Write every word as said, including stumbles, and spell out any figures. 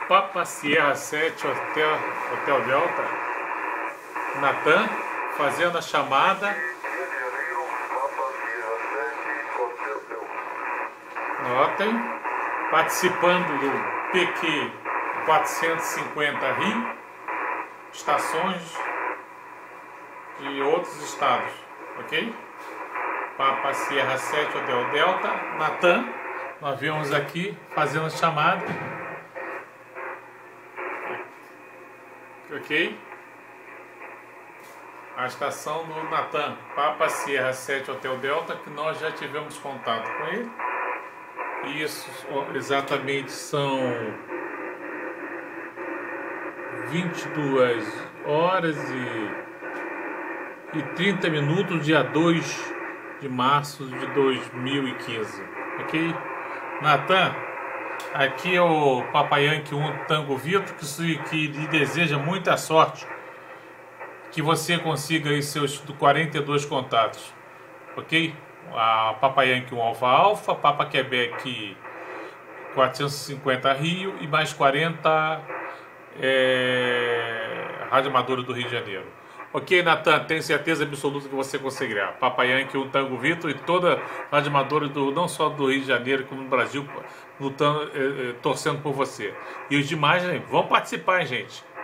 Papa Sierra sete Hotel, Hotel Delta, Natan fazendo a chamada. Notem, participando do P Q quatrocentos e cinquenta Rio, estações de outros estados, ok? Papa Sierra sete Hotel Delta, Natan, nós vemos aqui fazendo a chamada, ok? A estação do Natan, Papa Sierra sete Hotel Delta, que nós já tivemos contato com ele. Isso exatamente são vinte e duas horas e, e trinta minutos, dia dois de março de dois mil e quinze, ok? Natan, aqui é o Papa Yankee um Tango Vitor, que, que lhe deseja muita sorte, que você consiga aí seus quarenta e dois contatos, ok? A Papa Yankee um Alfa Alfa, Papa Quebec quatrocentos e cinquenta Rio e mais quarenta é, Rádio Amadora do Rio de Janeiro. Ok, Natan, tenho certeza absoluta que você conseguirá. Papa Yankee um Tango Vitor e toda a Rádio Amadora do, não só do Rio de Janeiro, como no Brasil, lutando, eh, torcendo por você. E os demais, né, vão participar, hein, gente.